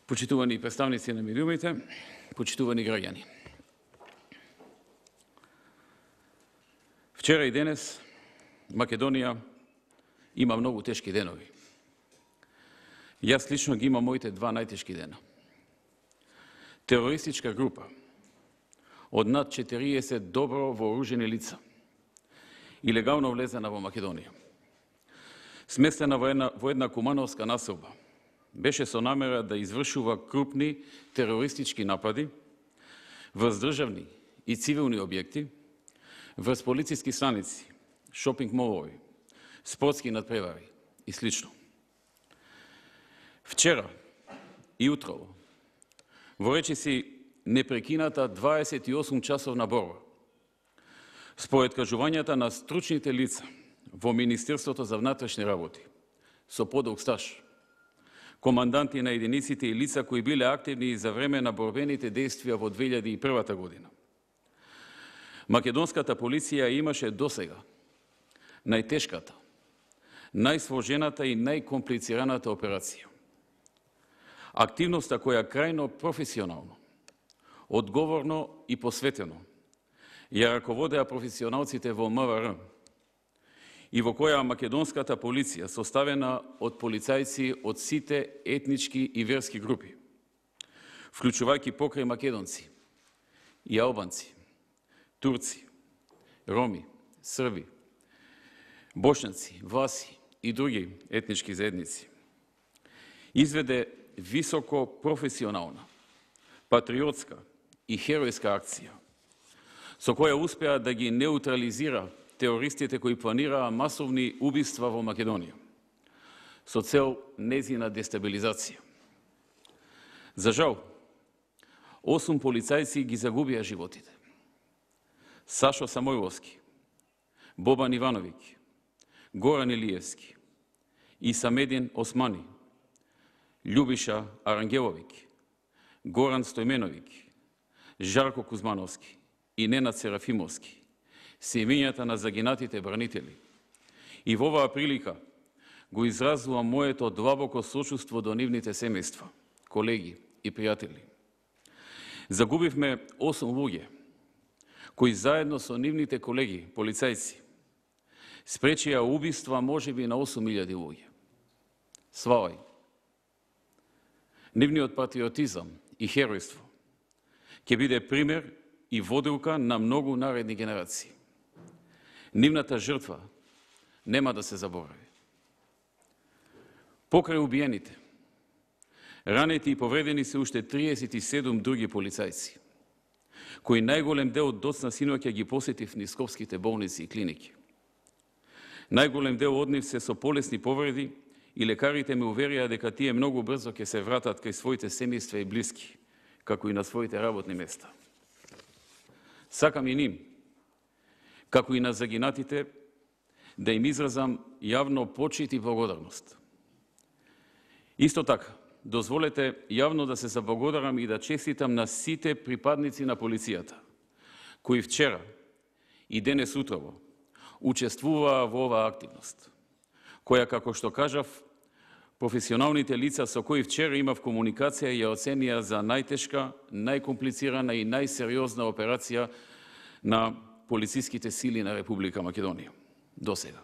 Почитувани представници на медиумите, почитувани граѓани. Вчера и денес Македонија има многу тешки денови. Јас лично ги имам моите два најтешки дена. Терористичка група од над 40 добро вооружени лица илегално влезена во Македонија. Сместена во една кумановска населба, беше со намера да извршува крупни терористички напади врз државни и цивилни објекти, врз полициски станици, шопинг молови, спортски надпревари и слично. Вчера и утрово, во речиси непрекината 28-часовна борба, според кажувањата на стручните лица во Министерството за внатрешни работи, со подолг стаж, команданти на единиците и лица кои биле активни за време на борбените действија во 2001 година. Македонската полиција имаше досега најтешката, најсложената и најкомплицираната операција. Активноста која крајно професионално, одговорно и посветено ја раководеа професионалците во МВР и во која македонската полиција, составена од полицајци од сите етнички и верски групи, вклучувајќи покрај македонци и албанци, турци, роми, срби, бошњаци, власи и други етнички заедници, изведе високо професионална, патриотска и херојска акција, со која успеа да ги неутрализира терористите кои планираа масовни убиства во Македонија, со цел незина дестабилизација. За жал, 8 полицајци ги загубија животите. Сашо Самојловски, Бобан Ивановиќ, Горан Илиевски, Исамедин Османи, Љубиша Арангеловиќ, Горан Стојменовиќ, Жарко Кузмановски и Ненад Серафимовски се имењата на загинатите бранители. И во оваа прилика го изразувам моето длабоко сочувство до нивните семејства, колеги и пријатели. Загубивме 8 луѓе, кои заедно со нивните колеги, полицајци, спречија убиства можеби на 8000 луѓе. Слава им. Нивниот патриотизам и херојство ќе биде пример и водилка на многу наредни генерации. Нивната жртва нема да се заборави. Покрај убиените, ранети и повредени се уште 37 други полицајци, кои најголем дел доцна синоќа ги посетив низ скопските болници и клиники. Најголем дел од нив се со полесни повреди и лекарите ме уверија дека тие многу брзо ќе се вратат кај своите семејства и блиски, како и на своите работни места. Сакам и ним, како и на загинатите, да им изразам јавно почит и благодарност. Исто така, дозволете јавно да се заблагодарам и да честитам на сите припадници на полицијата, кои вчера и денес утрово учествуваа во оваа активност, која, како што кажав, професионалните лица со кои вчера имав комуникација ја оценија за најтешка, најкомплицирана и најсериозна операција на полициските сили на Република Македонија досега.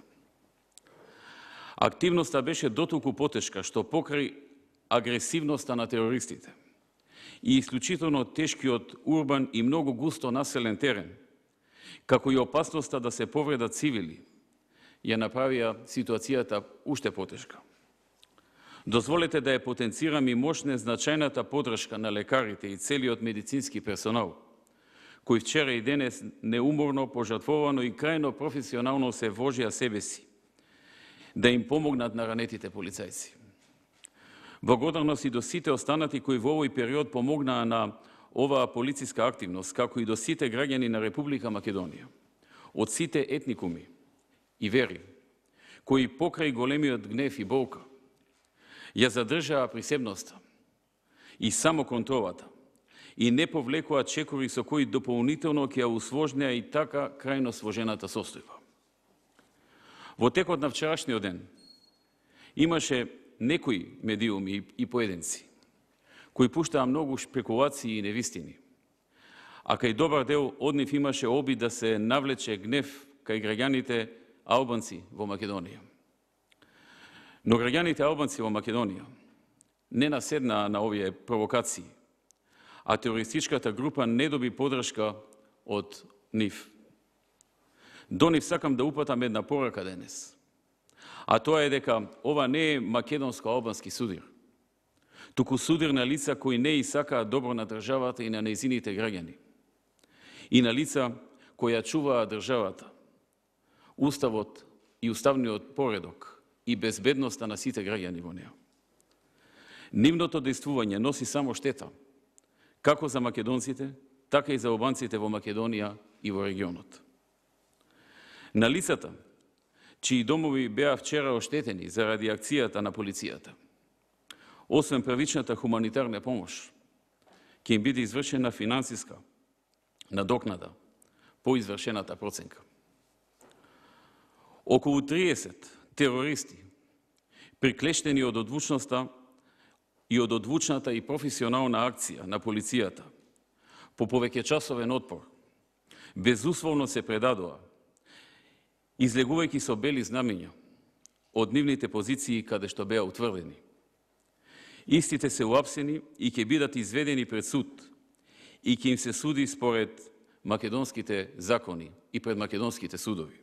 Активноста беше дотолку потешка што покрај агресивноста на терористите и исклучително тешкиот урбан и многу густо населен терен, како и опасноста да се повредат цивили, ја направија ситуацијата уште потешка. Дозволете да ја потенцирам и мощне значајната подршка на лекарите и целиот медицински персонал, кои вчера и денес неуморно, пожртвовано и крајно професионално се вложија себе си, да им помогнат на ранетите полицајци. Благодарност и до сите останати кои во овој период помогнаа на оваа полициска активност, како и до сите граѓани на Република Македонија, од сите етникуми и вери, кои покрај големиот гнев и болка ја задржаа присебноста и самоконтролата и не повлекоа чекори со кои дополнително ќе ја усложнеа и така крајно сложената состојба. Во текот на вчерашниот ден имаше некои медиуми и поединци кои пуштаа многу шпекулации и невистини. А кај добар дел од нив имаше обид да се навлече гнев кај граѓаните албанци во Македонија. Но граѓаните албанци во Македонија не наседнаа на овие провокации, а терористичката група не доби подршка од нив. До нив сакам да упатам една порака денес, а тоа е дека ова не е македонско-албански судир, туку судир на лица кои не и сакаат добро на државата и на нејзините граѓани, и на лица кои ја чуваат државата, уставот и уставниот поредок и безбедноста на сите граѓани во неа. Нивното действување носи само штета, како за македонците, така и за албанците во Македонија и во регионот. На лицата, чии домови беа вчера оштетени заради акцијата на полицијата, освен првичната хуманитарна помош, ќе им биде извршена финансиска надокнада по извршената проценка. Околу 30 терористи, приклештени од одвучноста и од одвучната и професионална акција на полицијата, по повеќечасовен отпор, безусловно се предадоа, излегувајќи со бели знамења од нивните позиции каде што беа утврдени. Истите се уапсени и ќе бидат изведени пред суд и ќе им се суди според македонските закони и пред македонските судови.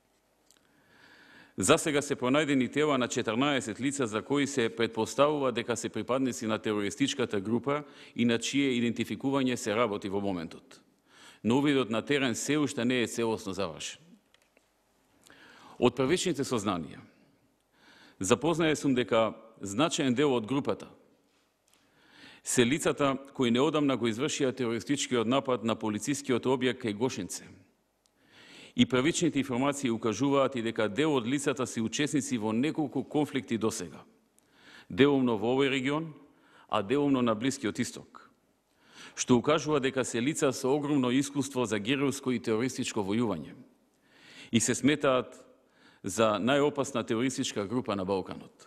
Засега се пронајдени тела на 14 лица за кои се предпоставува дека се припадници на терористичката група и на чие идентификување се работи во моментот. Но увидот на терен се уште не е целосно завршен. Од првичните сознанија запознаje сум дека значаен дел од групата се лицата кои неодамна го извршија терористичкиот напад на полицискиот објект кај Гошинце. И првичните информации укажуваат и дека дел од лицата се учесници во неколку конфликти досега. Делумно во овој регион, а делумно на Блискиот Исток, што укажува дека се лица со огромно искуство за геројско и терористичко војување и се сметаат за најопасна терористичка група на Балканот.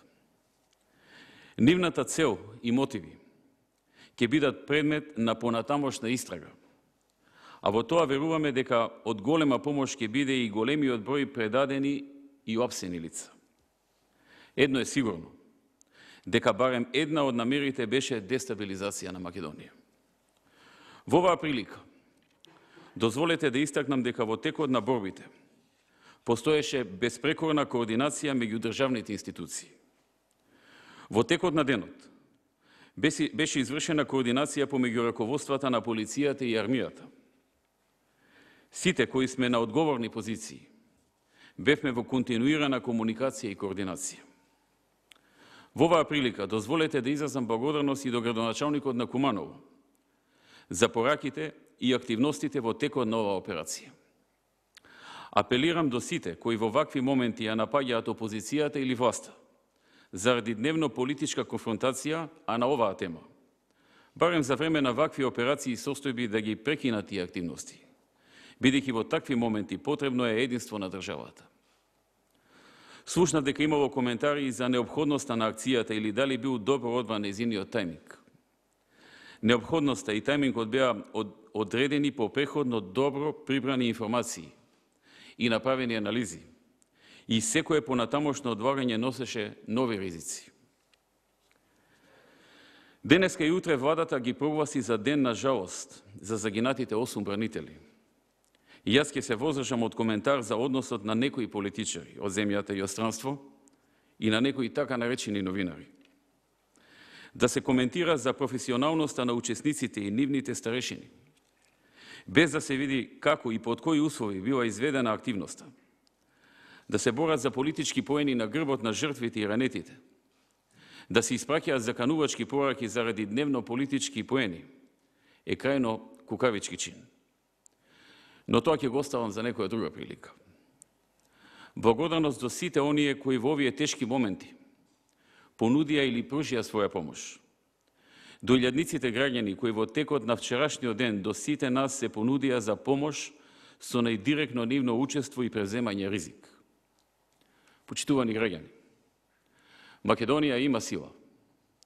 Нивната цел и мотиви ќе бидат предмет на понатамошна истрага, а во тоа веруваме дека од голема помош ќе биде и големиот број предадени и опсени лица. Едно е сигурно, дека барем една од намерите беше дестабилизација на Македонија. Во оваа прилика, дозволете да истакнам дека во текот на борбите постоеше безпрекорна координација меѓу државните институции. Во текот на денот беше извршена координација помеѓу раководствата на полицијата и армијата. Сите кои сме на одговорни позиции бевме во континуирана комуникација и координација. Во оваа прилика дозволете да изразам благодарност и до градоначалникот на Куманово за пораките и активностите во текот на оваа операција. Апелирам до сите кои во вакви моменти ја напаѓаат опозицијата или власта заради дневно политичка конфронтација, а на оваа тема, барем за време на вакви операции и состојби да ги прекинат тие активности, бидејќи во такви моменти потребно е единство на државата. Слушнав дека имало коментари за неопходноста на акцијата или дали бил добро одбран нејзиниот тајминг. Неопходноста и тајмингот беа одредени по преходно добро прибрани информации и направени анализи, и секое понатамошно одлагање носеше нови ризици. Денеска и утре владата ги прогласи за ден на жалост за загинатите 8 бранители. И јас ќе се воздржам од коментар за односот на некои политичари од земјата и од странство и на некои така наречени новинари. Да се коментира за професионалноста на учесниците и нивните старешини, без да се види како и под кои услови била изведена активноста. Да се борат за политички поени на грбот на жртвите и ранетите. Да се испраќаат заканувачки пораки заради дневно политички поени е крајно кукавички чин. Но тоа ќе го оставам за некоја друга прилика. Благодарност до сите оние кои во овие тешки моменти понудија или пружија своја помош. До илјадниците граѓани кои во текот на вчерашниот ден до сите нас се понудија за помош со најдиректно нивно учество и преземање ризик. Почитувани граѓани, Македонија има сила.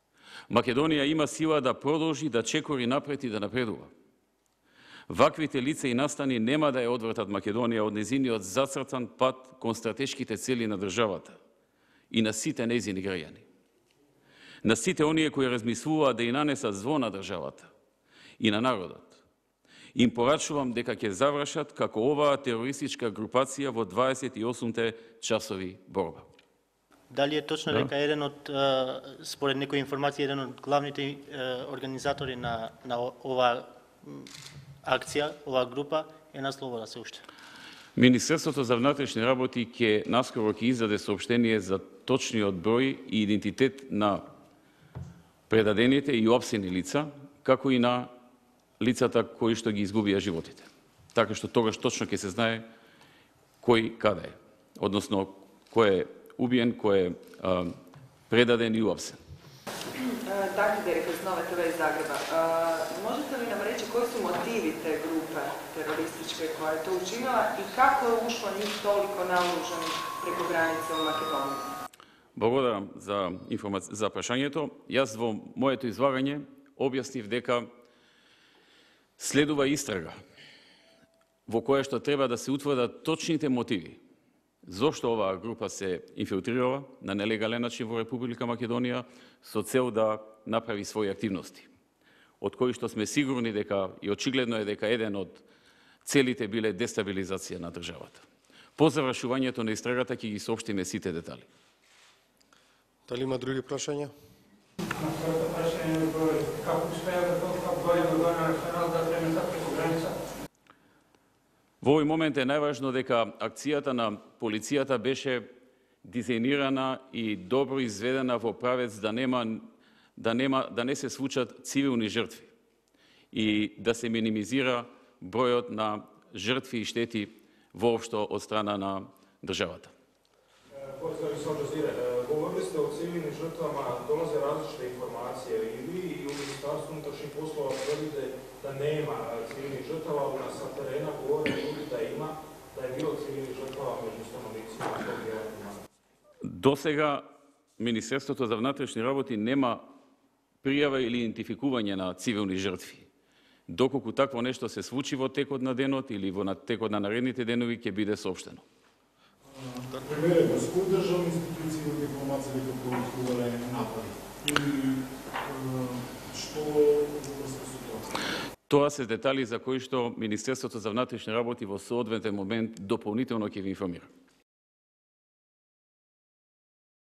Македонија има сила да продолжи да чекори напред и да напредува. Ваквите лица и настани нема да ја одвратат Македонија од незиниот зацртан пат кон стратешките цели на државата и на сите нејзини граѓани. На сите оние кои размислуваат да и нанесат зло на државата и на народот. Им порачувам дека ќе завршат како оваа терористичка групација во 28-те часови борба. Дали е точно дека еден од, според некои информации, еден од главните организатори на оваа акција, оваа група, е на слобода се уште? Министерството за внатрешни работи наскоро ќе издаде соопштение за точниот број и идентитет на предадените и опсени лица, како и на лицата кои што ги изгубија животите. Така што тогаш точно ќе се знае кој каде е, односно кој е убиен, кој е предаден и уапсен. Dakle, Derek iz Nove TV iz Zagreba. Možete li nam reći koji su motivi te grupe terorističke koja je to učinila i kako je ušlo njih toliko naoružanih preko granice u Makedoniju? Благодарам за прашањето. Јас во моето излагање објаснив дека следува истрага во која што треба да се утврдат точните мотиви зошто оваа група се инфилтрирала на нелегален начин во Република Македонија со цел да направи своји активности, од кои што сме сигурни дека и очигледно е дека еден од целите биле дестабилизација на државата. По завршувањето на истрагата ќе ги соопштиме сите детали. Дали има други прашања? На второто прашање е како успеа да толку број на национал да преминат преку граница? Во овој момент е најважно дека акцијата на полицијата беше дизајнирана и добро изведена во правец да не се случат цивилни жртви и да се минимизира бројот на жртви и штети воопшто од страна на државата. Govorili ste o civilnim žrtvama, dolaze različite informacije i vi i u Ministarstvu unutrašnjih poslova tvrdite da nema civilnih žrtava, ali na sa terena govore ljudi da ima, da je bilo civilnih žrtava među stanovnicima tog dijela. До сега Министерството за внатрешни работи нема пријава или идентификување на цивилни жртви. Доколку такво нешто се случи во текот на денот или во текот на наредните денови ќе биде соопштено. Примерно, с кои државни институции во дипломација како откувале напади? Или што врска со тоа? Тоа се детали за кои што Министерството за внатрешни работи во соодветен момент дополнително ќе ви информира.